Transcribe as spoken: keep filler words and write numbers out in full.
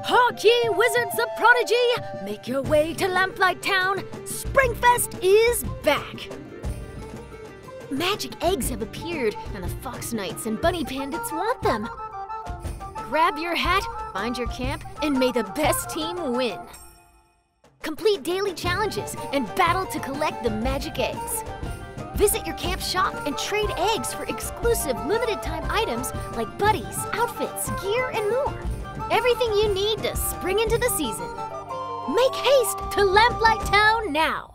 Hark ye, wizards of Prodigy! Make your way to Lamplight Town. Springfest is back! Magic eggs have appeared, and the Fox Knights and Bunny Bandits want them. Grab your hat, find your camp, and may the best team win. Complete daily challenges and battle to collect the magic eggs. Visit your camp shop and trade eggs for exclusive limited-time items like buddies, outfits, gear, and more. Everything you need to spring into the season. Make haste to Lamplight Town now!